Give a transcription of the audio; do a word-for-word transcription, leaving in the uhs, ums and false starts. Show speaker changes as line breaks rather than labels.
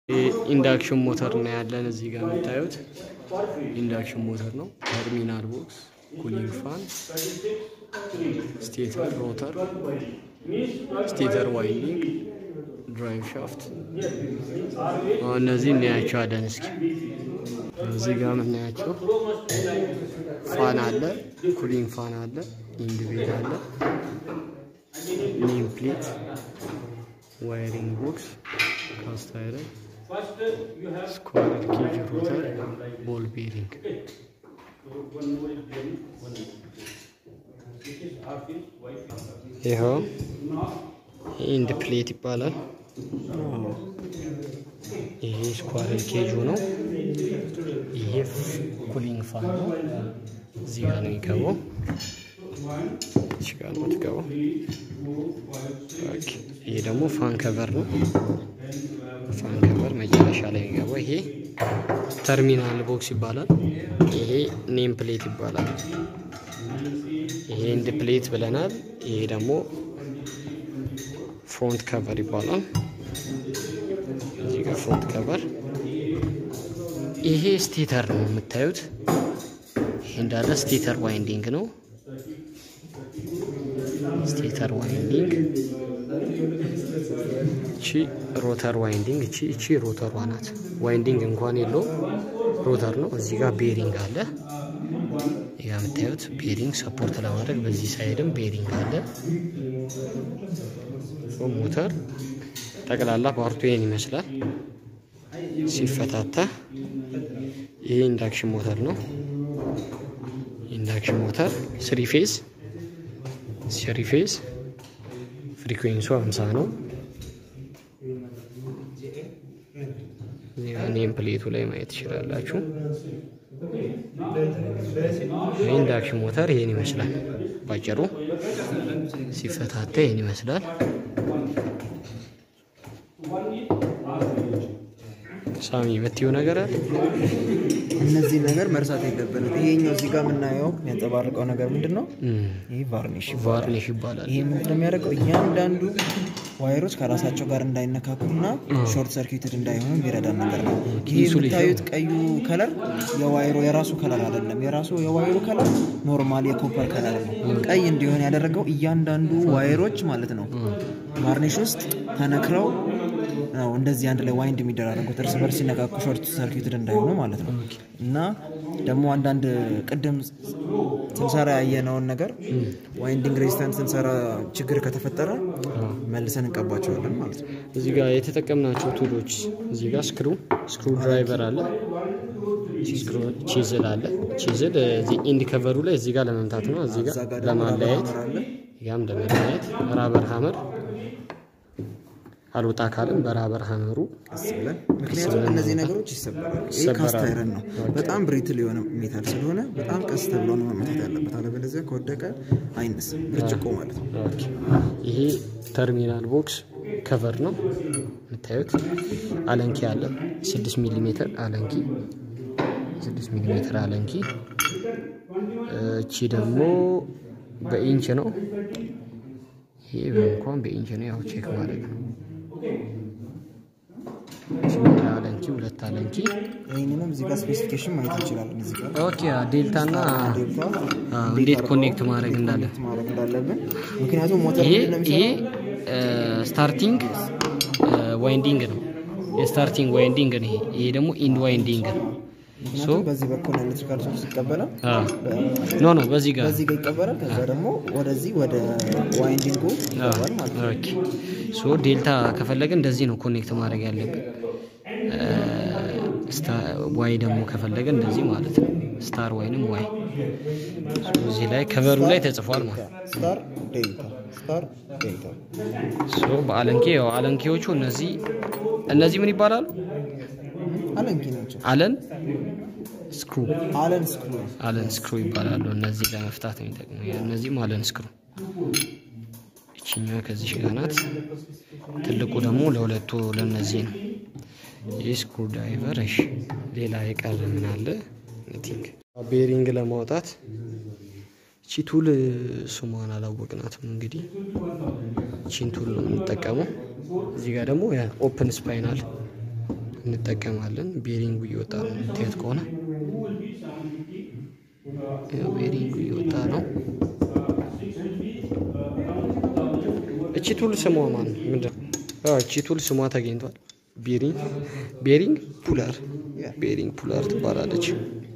ኢንዳክሽን ሞተር ነው ያለን እዚህ ጋር የምታዩት ኢንዳክሽን ሞተር ነው ተርሚናል ቦክስ ኩሊንግ ፋን ስቴተር ሮተር ስቴተር ዋይንዲንግ ድራይቭ ሻፍት እነዚህ እናያቸዋለን እስኪ እዚህ ጋር እናያቸው ፋን አለ ኩሊንግ ፋን አለ ኢንዲቪድ አለ ኔም ፕሌት ዋይሪንግ ቦክስ ካስት አይረን square cage rotor ball bearing ይሄው ኢንድ ፕሌት ይባላል ይሄ square cage ነው ይሄ ኩሊንግ ፋን ነው እዚህ ጋር ነው የሚገባው እዚህ ጋር ነው የሚገባው ኦኬ ይሄ ደግሞ ፋን ከቨር ነው ፋን ከቨር መጨረሻ ላይ የሚገባው ይሄ ተርሚናል ቦክስ ይባላል ይሄ ኔም ፕሌት ይባላል ይሄ ኢንድ ፕሌት ብለናል ይሄ ደግሞ ፍሮንት ከቨር ይባላል እዚህ ጋር ፍሮንት ከቨር ይሄ ስቴተር ነው የምታዩት ይሄ እንዳለ ስቴተር ዋይንዲንግ ነው ስቴተር ዋይንዲንግ እቺ ሮተር ዋይንዲንግ እቺ እቺ ሮተር ዋናት ዋይንዲንግ እንኳን የለው ሮተር ነው እዚህ ጋር ቤሪንግ አለ ያ የምታዩት ቤሪንግ ሰፖርት ለማድረግ በዚህ ሳይድም ቤሪንግ አለ ሞተር ጠቅላላ ፓርቱ ይሄን ይመስላል ሲፈታታ ይሄ ኢንዳክሽን ሞተር ነው ኢንዳክሽን ሞተር ስሪ ፌዝ ስሪ ፌዝ ፍሪኩዌንሲው ሃምሳ ነው ኔም ፕሌቱ ላይ ማየት ይችላልላችሁ ኢንዳክሽን ሞተር ይሄን ይመስላል ባጭሩ ሲፈታታ ይሄን ይመስላል ሳሚ በትዩ ነገር አለ
እነዚህ ነገር መርሳት የለብንም ይሄኛው እዚህ ጋር ምናየው ያንጸባርቀው ነገር ምንድነው ይሄ ቫርኒሽ
ቫርኒሽ ይባላል
ይሄ ምንድነው የሚያደርገው እያንዳንዱ ዋይሮች ከራሳቸው ጋር እንዳይነካኩና ሾርት ሰርኪዩትድ እንዳይሆኑ ይረዳል ነገር ነው ይሄ የምታዩት ቀዩ ከለር የዋይሮ የራሱ ከለር አይደለም የራሱ የዋይሮ ከለር ኖርማል የኮፐር ከለር ነው ቀይ እንዲሆን ያደረገው እያንዳንዱ ዋይሮች ማለት ነው ቫርኒሽ ውስጥ ተነክረው ነው እንደዚህ አንድ ላይ ዋይንድ የሚደራረጉት እርስ በርስ ሲነካኩ ሾርት ሰርኪዩትድ እንዳይሆኑ ማለት ነው እና ደግሞ አንዳንድ ቅድም ስንሰራ ያየነውን ነገር ዋይንዲንግ ሬዚስታንስ ስንሰራ ችግር ከተፈጠረ መልሰን እንቀባቸዋለን ማለት ነው
እዚህ ጋር የተጠቀምናቸው ቱሎች እዚህ ጋር ስክሩ ስክሩ ድራይቨር አለ ስክሩ ቺዝል አለ ቺዝል እዚህ ኢንድ ከቨሩ ላይ እዚህ ጋር ለመምታት ነው እዚህ ጋር ለማለያየት ያም ለማለያየት ራበር ሃመር አልወጣ ካለም በራበር ሃመሩ
አስብለን ምክንያቱም እነዚህ ነገሮች ይሰበራሉ ይሄ ካስት አይረን ነው በጣም ብሪትል የሆነ ሜታል ስለሆነ በጣም ቀስ ተብሎ ነው መመታት ያለበት አለበለዚያ ከወደቀ አይነስም ብርጭቆ ማለት ነው
ኦኬ ይሄ ተርሚናል ቦክስ ከቨር ነው የምታዩት አለንኪ አለ ስድስት ሚሊ ሜትር አለንኪ ስድስት ሚሊ ሜትር አለንኪ እቺ ደግሞ በኢንች ነው ይሄ እንኳን በኢንች ነው ያው ቼክ ማለት ነው አለንኪ ሁለት አለንኪ
ይሄንንም እዚህ ጋር ስፔሲፊኬሽን ማየት እንችላለን እዚህ ጋር
ኦኬ ዴልታና እንዴት ኮኔክት ማድረግ እንዳለ
ማድረግ እንዳለብን ምክንያቱም ሞተር
ይሄ ስታርቲንግ ዋይንዲንግ ነው የስታርቲንግ ዋይንዲንግ ነው ይሄ ደግሞ ኢንድ ዋይንዲንግ ነው
ሶ በዚህ በኩል ኤሌክትሪካል ሶርስ ይቀበላል
ኖ ኖ በዚህ ጋር
በዚህ ጋር ይቀበላል ከዛ ደግሞ ወደዚህ ወደ ዋይንዲንጉ ይገባል ማለት ነው
ኦኬ ሶ ዴልታ ከፈለገ እንደዚህ ነው ኮኔክት ማድረግ ያለብን ስታር ዋይ ደግሞ ከፈለገ እንደዚህ ማለት ነው ስታር ወይንም ዋይ ሶ እዚህ ላይ ከቨሩ ላይ ተጽፏል ማለት
ስታር ዴልታ ስታር ዴልታ
ሶ በአለንኪ ያው አለንኪዎቹ እነዚህ እነዚህ ምን ይባላሉ
አለንኪ ናቸው
አለን ስክሩ
አለን ስክሩ
አለን ስክሩ ይባላሉ እነዚህ ለመፍታት ነው የሚጠቅመው እነዚህ አለን ስክሩ እቺኛው ከዚህ ጋር ናት ትልቁ ደግሞ ለሁለቱ ለነዚህ ነው የስክሩ ድራይቨር እሺ ሌላ የቀረ ምን አለ ቲንክ ቤሪንግ ለማውጣት እቺ ቱል ስሟን አላወቅናትም እንግዲህ እቺን ቱል ነው የምንጠቀመው እዚህ ጋር ደግሞ ያ ኦፕን ስፓይናል እንጠቀማለን ቤሪንጉ እየወጣ ነው እንዴት ከሆነ ቤሪንጉ እየወጣ ነው እቺ ቱል ስሟ ማን ምንድነው አዎ እቺ ቱል ስሟ ተገኝቷል ቤሪንግ ቤሪንግ ፑለር ቤሪንግ ፑለር ትባላለች